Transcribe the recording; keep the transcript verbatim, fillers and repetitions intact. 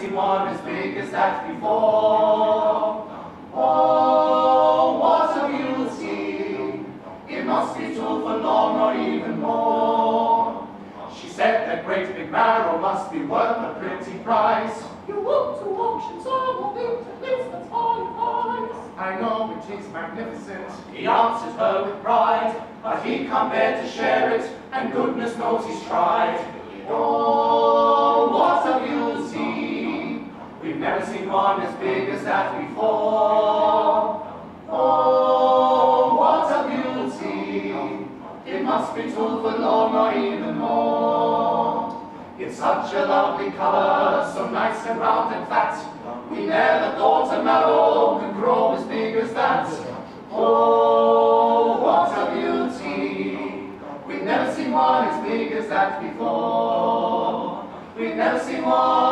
seen one as big as that before. Oh, what a beauty! It must be two for long or even more. She said that great big Marrow must be worth a pretty price. You want to auction some of it, at least that's high price. I know it is magnificent, he answered her with pride, but he come there to share it, and goodness knows he's tried. Oh, what a beauty! We've never seen one as big as that before. Oh, what a beauty! It must be two foot long or even more. It's such a lovely color, so nice and round and fat. We never thought a Marrow could grow as big as that. Oh, what a beauty! We've never seen one as big as that before. We've never seen one